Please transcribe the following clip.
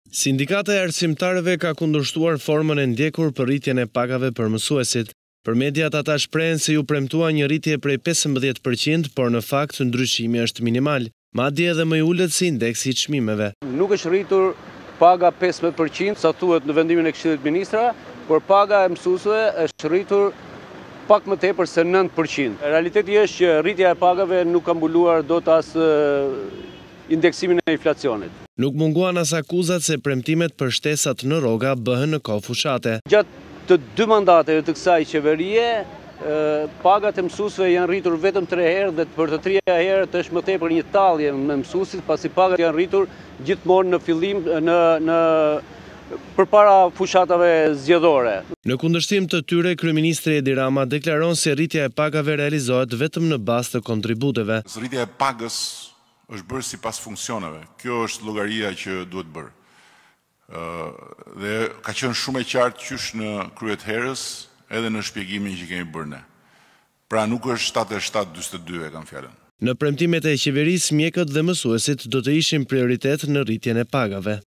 Sindikata e arsimtarëve ka kundërshtuar formën e ndjekur për rritjen e pagave për mësuesit. Për mediat ata shprehen se ju premtua një rritje prej 15%, por në fakt ndryshimi është minimal, madje edhe më i ulët se indeksi I çmimeve. Nuk është rritur paga 15%, sa thuhet në vendimin e Këshillit Ministra, por paga e mësuesve është rritur pak më tepër se 9%. Realiteti është që rritja e pagave nuk ka mbuluar dot as indeksimin e inflacionit. Nuk munguan as akuzat se premtimet për shtesat në rroga bëhen në kohë fushate. Gjatë të 2 mandateve të kësaj qeverie, pagat e mësuesve janë rritur vetëm 3 herë dhe për të 3 herët është më tepër një tallje me mësuesit, pasi pagat janë rritur gjithmonë në fillim përpara fushatave zgjedhore. Në kundërshtim të tyre, kryeministri Edi Rama deklaron se rritja e pagave realizohet vetëm në bazë të kontributeve. Rritja e pagës është bërë sipas funksioneve. Kjo është llogaria që duhet bërë. Dhe ka qenë shumë e qartë qysh në kryet herës edhe në shpjegimin që kemi bërë ne. Pra nuk është 77-42 e kam fjalën. Në premtimet e qeverisë, mjekët dhe mësuesit do të ishin prioritet në rritjen e pagave.